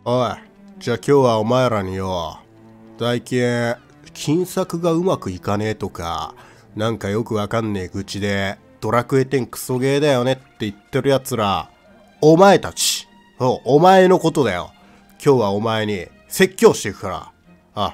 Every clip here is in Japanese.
おい、じゃあ今日はお前らによ、最近、金策がうまくいかねえとか、なんかよくわかんねえ愚痴で、ドラクエ10クソゲーだよねって言ってる奴ら、お前たち、お前のことだよ。今日はお前に説教していくから。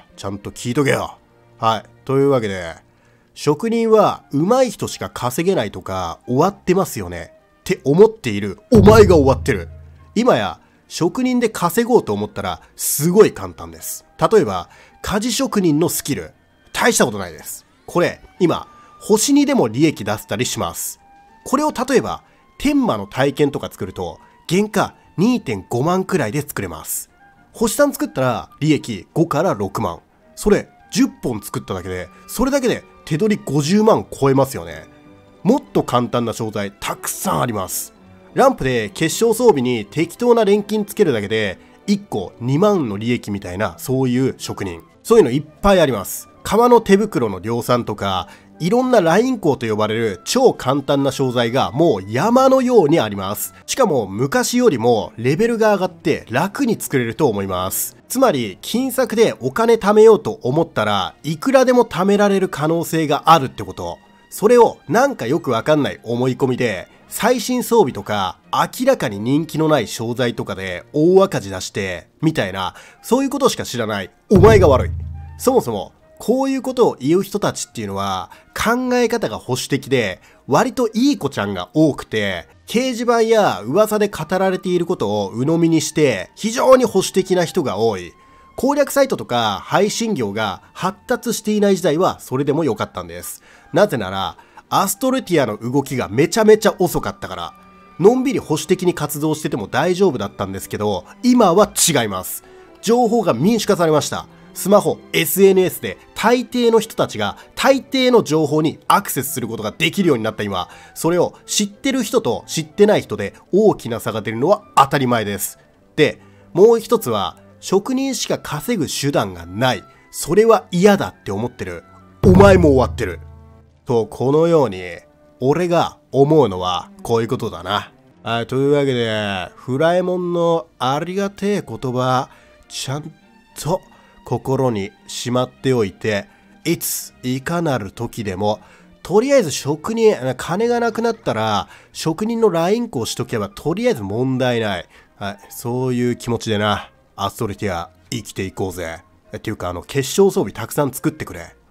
ちゃんと聞いとけよ。はい、というわけで、職人は上手い人しか稼げないとか終わってますよねって思っているお前が終わってる。今や職人で稼ごうと思ったらすごい簡単です。例えば鍛冶職人のスキル、大したことないです。これ今星にでも利益出せたりします。これを例えば天魔の体験とか作ると原価 2.5 万くらいで作れます。星さん作ったら利益5から6万。それ10本作っただけで、それだけで手取り50万超えますよね。もっと簡単な商材たくさんあります。ランプで結晶装備に適当な錬金つけるだけで1個2万の利益みたいな、そういう職人。そういうのいっぱいあります。革の手袋の量産とか、いろんなライン工と呼ばれる超簡単な商材がもう山のようにあります。しかも昔よりもレベルが上がって楽に作れると思います。つまり金策でお金貯めようと思ったらいくらでも貯められる可能性があるってこと。それをなんかよくわかんない思い込みで最新装備とか明らかに人気のない商材とかで大赤字出してみたいな、そういうことしか知らないお前が悪い。そもそもこういうことを言う人たちっていうのは考え方が保守的で割といい子ちゃんが多くて、掲示板や噂で語られていることを鵜呑みにして非常に保守的な人が多い。攻略サイトとか配信業が発達していない時代はそれでも良かったんです。なぜならアストルティアの動きがめちゃめちゃ遅かったから。のんびり保守的に活動してても大丈夫だったんですけど、今は違います。情報が民主化されました。スマホ、SNS で大抵の人たちが大抵の情報にアクセスすることができるようになった今、それを知ってる人と知ってない人で大きな差が出るのは当たり前です。で、もう一つは職人しか稼ぐ手段がない。それは嫌だって思ってる。お前も終わってる。と、このように俺が思うのはこういうことだな。というわけで、フラえもんのありがてえ言葉、ちゃんと心にしまっておいて、いかなる時でも、とりあえず職人、金がなくなったら、職人のライン工しとけばとりあえず問題ない。そういう気持ちでな、アストルティア生きていこうぜ。っていうか、結晶装備たくさん作ってくれ。